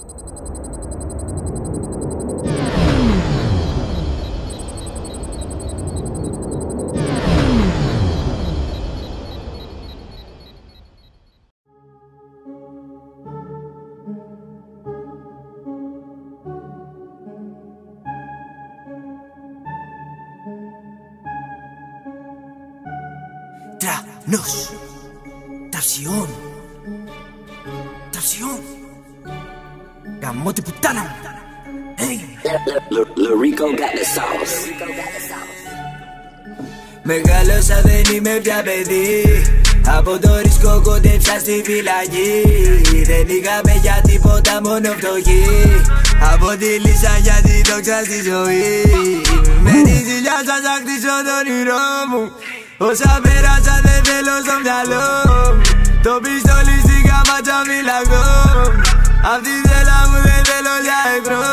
Traición. Γαμώ την πουτάνα μου. Lorico got the sauce. Μεγάλωσα, δεν είμαι πια παιδί. Από το ρίσκο κοντέψα στη φυλακή. Δεν είχαμε για τίποτα, μόνο φτωχοί. Από τη λύσα για τη δόξα στη ζωή. Με τη ζηλιά σας θα χτίσω το όνειρό μου. Όσα πέρασα δεν θέλω στο μυαλό. Το πιστόλι στην καμπάτσα φυλακώ. Απ' τη θέλα μου δεν θέλω για εχθρό.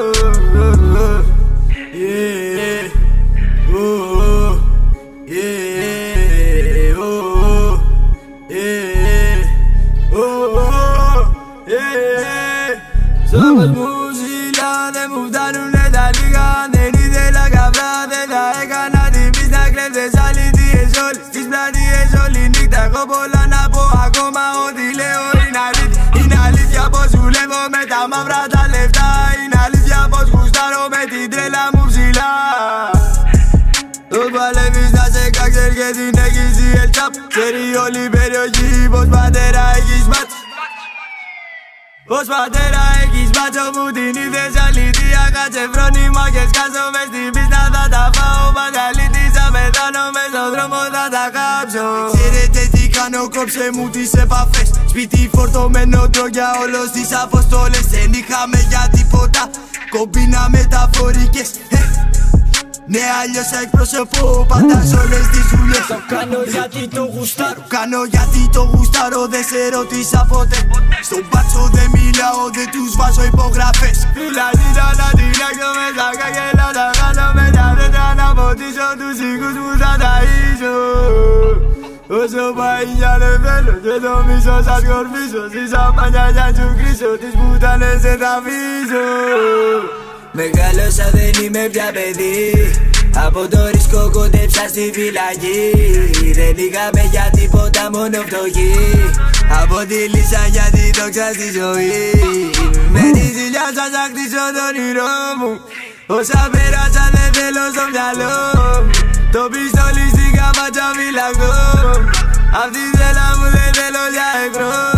Σώμος μου ζήλα, δεν μου φτάνουνε τα λίγα. Δεν ήθελα καύρα, δεν τα έκανα τιμής να κλέψες αλήθειες όλες τις πλατείες όλη νύχτα. Έχω πολλά να πω ακόμα, ό,τι λέω είναι αλήθεια. Είναι αλήθεια πως δουλεύω με τα μαύρα τα λεφτά. Είναι αλήθεια πως γουστάρω με την τρέλα μου ψηλά. Τους παλεύεις να σε κάξερ και την έχεις η ελτσάπ. Ξέρει όλη η περιοχή πως πατέρα έχεις μάτς. Πως πατέρα έχεις μάτσο μου την είδες αλήθεια. Κάτσε φρόνημα και σκάσω μες στην πίστα θα τα φάω. Μαγκαλίτης θα πεθάνω μες στον δρόμο θα τα κάψω. Ξέρετε τι κάνω, κόψε μου τις επαφές. Σπίτι φορτωμένο τρώω για όλους τις αποστόλες. Δεν είχαμε για τίποτα, κομπίνα μεταφορικές. Ναι, αλλιώς εκπροσωπώ πάντα σ' όλες τις δουλειές. Το κάνω γιατί το γουστάρω. Κάνω γιατί το γουστάρω, δεν σε ρώτησα ποτέ. Στον μπάτσο δεν μιλάω, δεν τους βάζω υπογραφές. Φυλακίδα να την έξω με τα κάκελα. Τα κάνω με τα δέντρα να ποτίσω τους οίκους που θα ταΐσω. Όσο πάει για λεβέλο και το μίσο θα σκορπίσω. Στη σαμπάνια για να σου κρίσω, τις πουτάνες δεν θα αφήσω. Μεγάλωσα, δεν είμαι πια παιδί. Από το ρίσκο κοντέψα στη φυλακή. Δεν είχαμε για τίποτα, μόνο φτωχοί. Από τη λύσα για τη δόξα στη ζωή. Με τη ζηλιά σας θα χτίσω το όνειρό μου. Όσα πέρασα δεν θέλω στο μυαλό. Το πιστόλι στην καμπάτσα φυλακώ. Απ' τη θέλα μου δεν θέλω για εχθρό.